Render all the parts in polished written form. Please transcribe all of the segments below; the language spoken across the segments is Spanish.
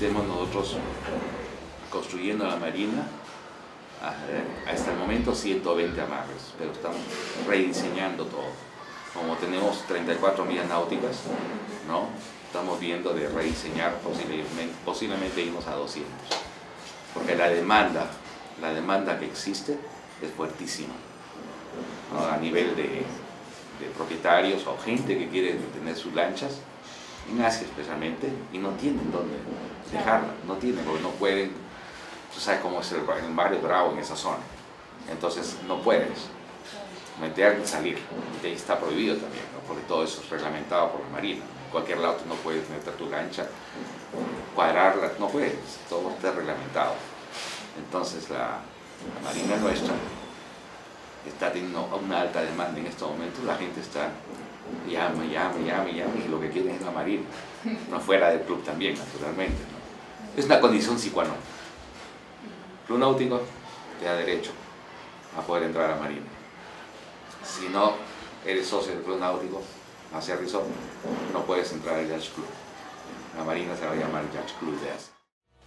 estemos nosotros construyendo la marina, hasta el momento 120 amarres, pero estamos rediseñando todo. Como tenemos 34 millas náuticas, ¿no? Estamos viendo de rediseñar posiblemente irnos a 200, porque la demanda que existe es fuertísima, ¿no? A nivel de propietarios o gente que quiere tener sus lanchas, en Asia especialmente, y no tienen dónde dejarla, no tienen, porque no pueden. Tú sabes cómo es el barrio Bravo en esa zona, entonces no puedes meter y salir, y ahí está prohibido también, ¿no? Porque todo eso es reglamentado por la Marina. En cualquier lado tú no puedes meter tu lancha, cuadrarla, no puedes, todo está reglamentado. Entonces la Marina nuestra está teniendo una alta demanda en estos momentos, la gente está llama, y lo que quieren es la Marina, no fuera del club también, naturalmente, ¿no? Es una condición sine qua non. Club Náutico te da derecho a poder entrar a la Marina. Si no eres socio del Club Náutico, Asia Resort, no puedes entrar al Yacht Club. La Marina se va a llamar Yacht Club de Asia.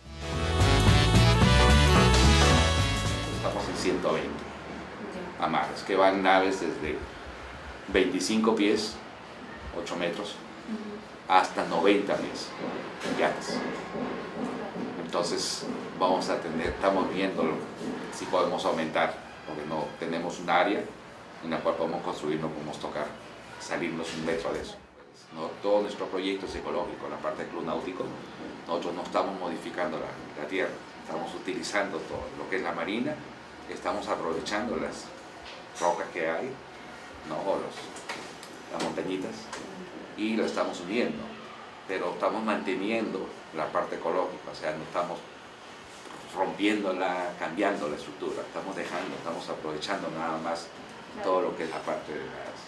Estamos en 120 amarres, que van naves desde 25 pies, 8 metros, hasta 90 pies, yates. Entonces vamos a estamos viendo si podemos aumentar, porque no tenemos un área en la cual podemos construir, no podemos tocar, salirnos un metro de eso. ¿No? Todo nuestro proyecto es ecológico, la parte del Club Náutico, nosotros no estamos modificando la tierra, estamos utilizando todo lo que es la marina, estamos aprovechando las rocas que hay, ¿no? Las montañitas, y lo estamos uniendo, pero estamos manteniendo la parte ecológica, o sea, no estamos rompiéndola, cambiando la estructura, estamos aprovechando nada más todo lo que es la parte de las...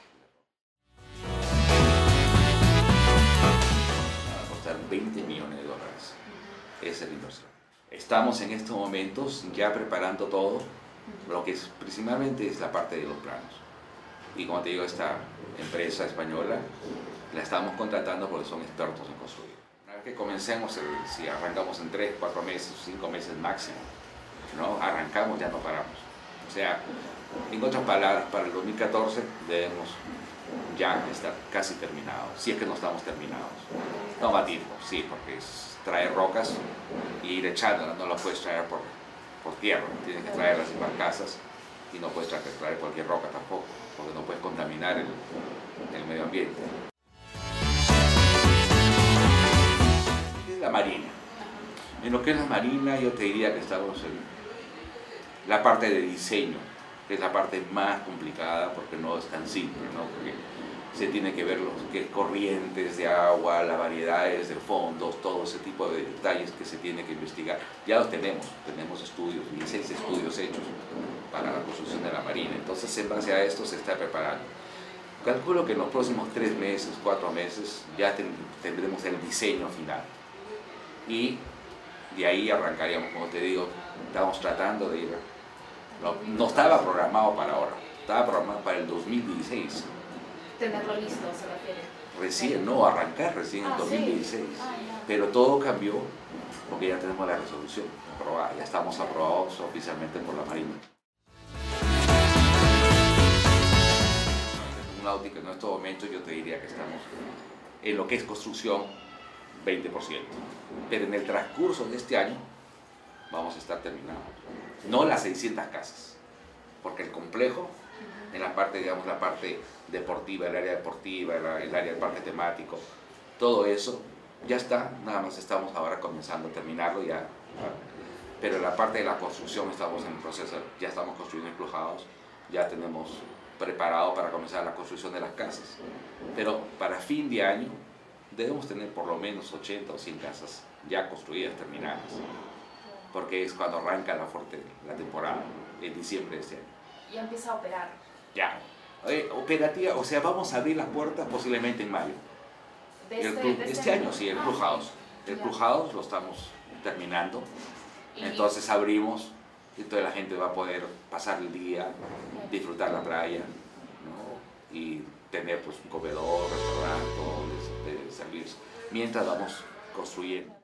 Va a costar $20 millones, esa es la inversión. Estamos en estos momentos ya preparando todo, lo que principalmente es la parte de los planos. Y como te digo, esta empresa española la estamos contratando porque son expertos en construir. Una vez que comencemos, si arrancamos en 3, 4 meses, 5 meses máximo, ¿no? Arrancamos, ya no paramos. O sea, en otras palabras, para el 2014 debemos ya estar casi terminados, si es que no estamos terminados. No va a tiempo, sí, porque es traer rocas y ir echándolas, no las puedes traer por tierra, tienes que traerlas en barcazas y no puedes traer cualquier roca tampoco, porque no puedes contaminar el medio ambiente. ¿Qué es la marina? En lo que es la marina yo te diría que estamos en la parte de diseño, que es la parte más complicada porque no es tan simple, ¿no? Porque se tiene que ver los corrientes de agua, las variedades de fondos, todo ese tipo de detalles que se tiene que investigar. Ya los tenemos estudios, 16 estudios hechos para la construcción de la marina, entonces en base a esto se está preparando. Calculo que en los próximos 3 meses, 4 meses ya tendremos el diseño final y de ahí arrancaríamos, como te digo, estamos tratando de ir, no estaba programado para ahora, estaba programado para el 2016. Tenerlo listo, se refiere. Recién, no, arrancar recién en 2016, sí. pero todo cambió porque ya tenemos la resolución aprobada, ya estamos aprobados oficialmente por la Marina. Un náutico en estos momentos yo te diría que estamos en lo que es construcción 20%, pero en el transcurso de este año vamos a estar terminados, no las 600 casas, porque el complejo en la parte, digamos, la parte deportiva, el área deportiva, el área del parque temático, todo eso ya está, nada más estamos ahora comenzando a terminarlo ya, pero en la parte de la construcción estamos en el proceso, ya estamos construyendo encrujados, ya tenemos preparado para comenzar la construcción de las casas, pero para fin de año debemos tener por lo menos 80 o 100 casas ya construidas, terminadas, porque es cuando arranca la temporada, en diciembre de este año. Ya empieza a operar. Ya, operativa, o sea, vamos a abrir las puertas posiblemente en mayo. Este año sí, el Club House. El Club House lo estamos terminando, entonces abrimos y toda la gente va a poder pasar el día, disfrutar la playa, ¿no? Y tener pues un comedor, restaurante, todo de servicios, mientras vamos construyendo.